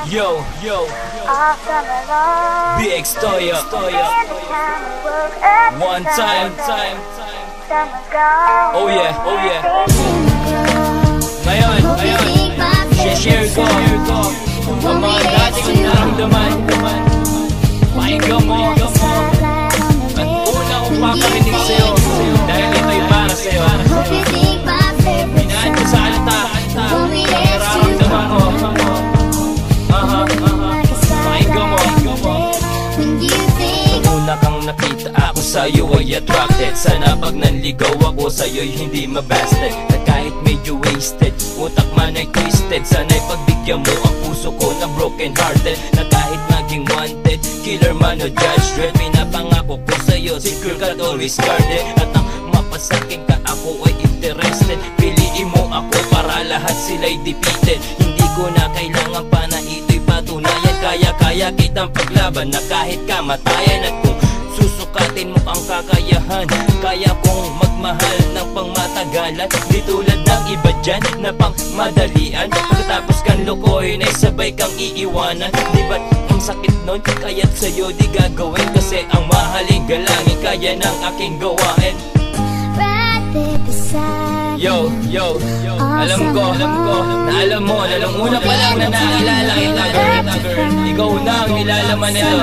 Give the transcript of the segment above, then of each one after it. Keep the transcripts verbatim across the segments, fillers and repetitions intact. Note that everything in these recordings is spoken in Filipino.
Yo, yo, B X Toya, one time, time. Oh yeah, oh yeah. Ngayon, ngayon, share ko ang mga dating naramdaman. Pakinggan mo at una kong paparinig sa'yo, dahil ito'y para sa'yo. Minaan ko sa alta ang nararamdaman ko. Aha, aha, pakinggan mo. Una kang nakita ako sa'yo ay attracted. Sana pag nanligaw ako sa'yo'y hindi mabasted. At kahit medyo wasted, utak man ay twisted, sana'y pagbigyan mo ang puso ko na broken hearted. Na kahit maging wanted, killer man o judge dread, pinapangako ko sa'yo, secure ka't always guarded. At nang mapasakin ka ako ay interested, piliin mo ako para lahat sila'y defeated. Hindi ko na kailangan pa na ito'y patunayan, kaya-kaya kitang paglaban na kahit kamatayan. At kung susukatin mo ang kakayahan, kaya kong magmahal ng pangmatagalan. Di tulad ng iba dyan na pangmadalian, pagkatapos kang lokohin ay sabay kang iiwanan. Di ba't ang sakit nun, kaya't sa'yo di gagawin, kasi ang mahaling galangin kaya ng aking gawain. Yo, yo, alam ko, alam ko, na alam mo, na nung una pa lang na nakilala kita, girl, ikaw na ang nilalaman nito.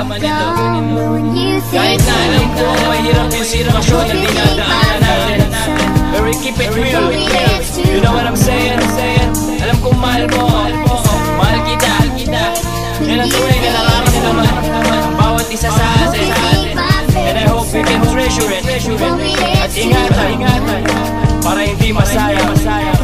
Kahit na alam ko, mahirap yung sitwasyon na dinadaanan natin, but we keep it real, you know what I'm saying? Alam kong mahal mo, mahal kita, yan ang tunay na nararamdaman ang bawat isa sa atin, and I hope we can treasure it, at ingatan, ingatan, para hindi masayang.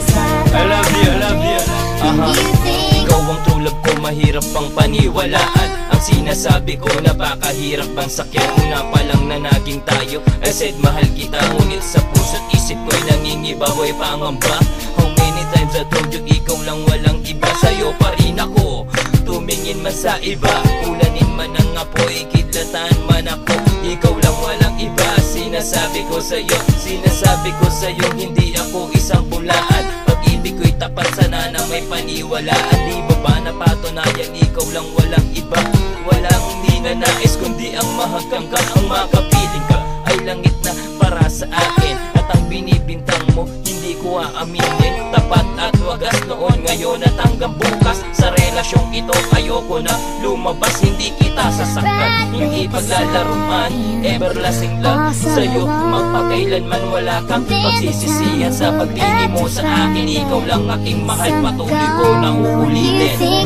I love you, I love you. Aha. Ikaw ang true love ko, mahirap pang paniwalaan. Ang sinasabi ko, napakahirap bang sakyan. Una pa lang na naging tayo, I said mahal kita, ngunit sa puso't isip ko'y nangingibaboy pangamba. How many times I told you, ikaw lang walang iba. Sa'yo pa rin ako, tumingin man sa iba. Ulanin man ang apoy, kidlatan man ako, ikaw lang walang iba. Sinasabi ko sa'yo, sinasabi ko sa'yo, hindi ako isang bulaan. Pag-ibig ko'y tapat, sana na may paniwalaan. Di ba ba napatunayan, ikaw lang walang iba. Walang hindi na nais, kundi ang mahagkang ka. Ang makapiling ka ay langit na para sa akin, at ang binibintang mo hindi ko aaminin. Tapat at wagas noon, ngayon at hanggang bukas. Sa relasyong ito ayoko na lumabas, hindi kita sasaktan, hindi paglalaruan. Everlasting love sa'yo, magpakailanman wala kang pagsisisihan. Sa pagtingin mo sa akin, ikaw lang aking mahal, patuloy ko na uulitin.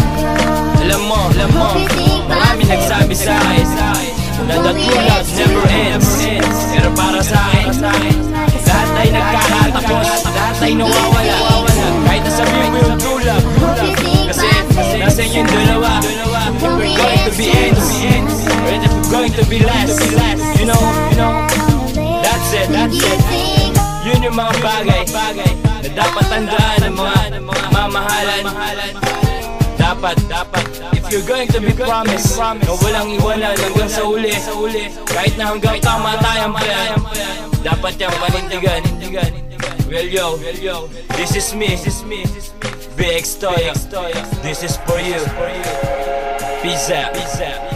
Alam mo, alam mo, marami nagsabi sa akin na the true love never ends, pero para sa akin, lahat ay nagkakatapos, lahat ay nawawala. Kahit nasabihin mo yung true love, kasi nasa inyong dalawa. If we're going to be ends, or if we're going to be last, you know, you know, that's it, that's it. Yun yung mga bagay na dapat tandaan ng mga mamahalan. Dapat, dapat, if you're going to be promised na walang iwanan hanggang sa uli, kahit na hanggang kamatayan pa yan, dapat yung panindigan. Well yo, this is me, B X Toya, this is for you. Peace out.